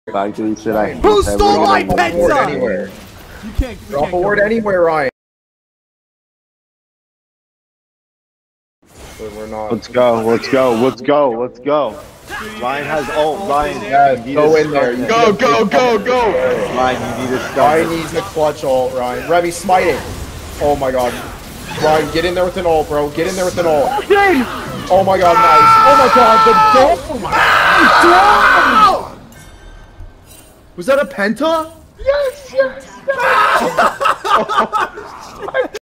Back to each I Who stole my pizza? Anywhere. You can't. Drop a word anywhere, Ryan. But we're not. Let's go. Let's go. Let's go. Let's go. Ryan has ult. Ryan, Yeah, you need go to in there. start Go, it. go, go, go. Ryan, you need to start Ryan it. needs a clutch ult, Ryan. Remy, smiting. Oh my god. Ryan, get in there with an ult, bro. Get in there with an ult. Oh my god, nice. Oh my god, the dome! Was that a penta? Yes, yes.